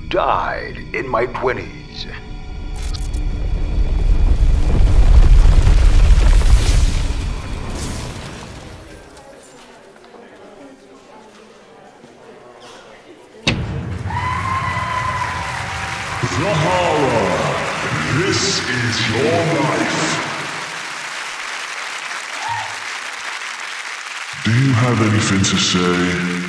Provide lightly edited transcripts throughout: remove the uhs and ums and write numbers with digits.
died in my 20s. The HARA, this is your life. Do you have anything to say?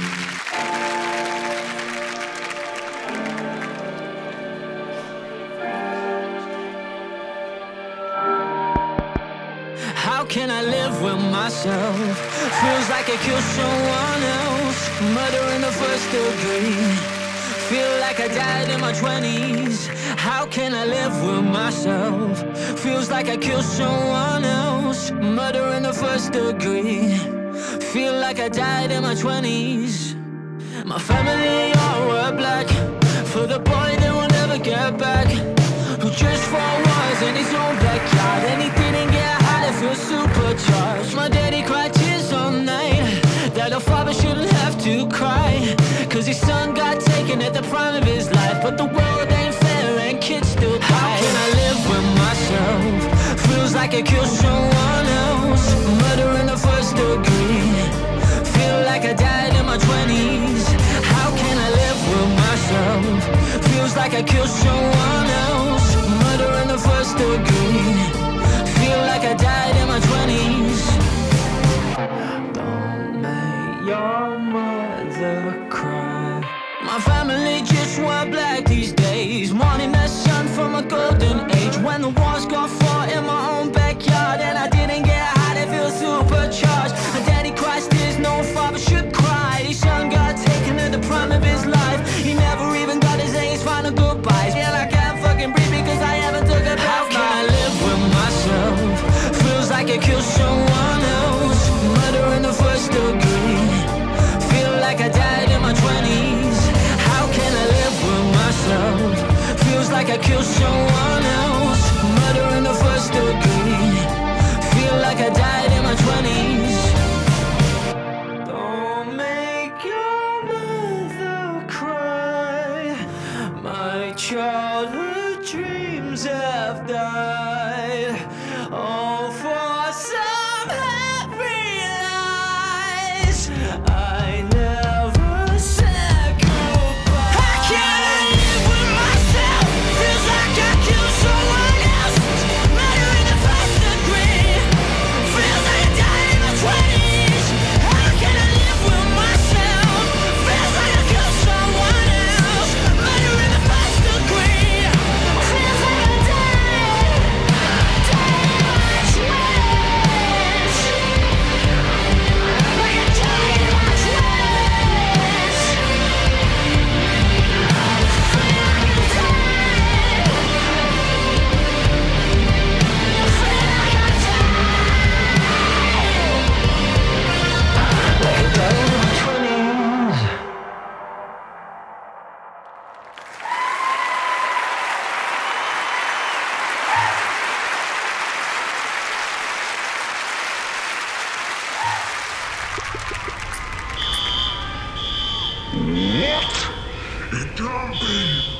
How can I live with myself? Feels like I killed someone else. Murder in the first degree. Feel like I died in my 20s. How can I live with myself? Feels like I killed someone else. Murder in the first degree. Feel like I died in my 20s. My family all were black. For the boy that will never get back, who just fought wars in his own backyard, and he didn't get high to feel supercharged. My daddy cried tears all night, that a father shouldn't have to cry, cause his son got taken at the prime of his life. But the world ain't fair and kids still die. How can I live with myself? Feels like I killed someone else. Murder in the first degree. Feel like I died in my 20s. How can I live with myself? Feels like I killed someone else. Murder in the first degree. Feel like I died in my 20s. Don't make your mother cry. My family just wear black these days, mourning their son from a golden age. When the wars got fought in my own backyard, and I didn't get high to feel supercharged. My daddy cries tears no father should cry. His son got taken at the prime of his life. He never even got his A's, final goodbyes. Yeah, I can't fucking breathe because I haven't took a bath. How can I live with myself? Feels like I killed someone else. Murder in the first degree. Feel like I died in my 20s. How can I live with myself? Feels like I killed someone else. Murder in the first degree. Feel like I died in my 20s. Don't make your mother cry. My childhood dreams have died, all for some happy lies. I never said goodbye. How can I live with myself? Feels like I killed someone else. Murder in the first degree. Feels like I died in my 20s. How can I live with myself? Feels like I killed someone else. Murder in the first degree. Feels like I died in my 20s. Like I died in my 20s. Feel like I died. Feel like I died. Like I died in my 20s. What? It can't be.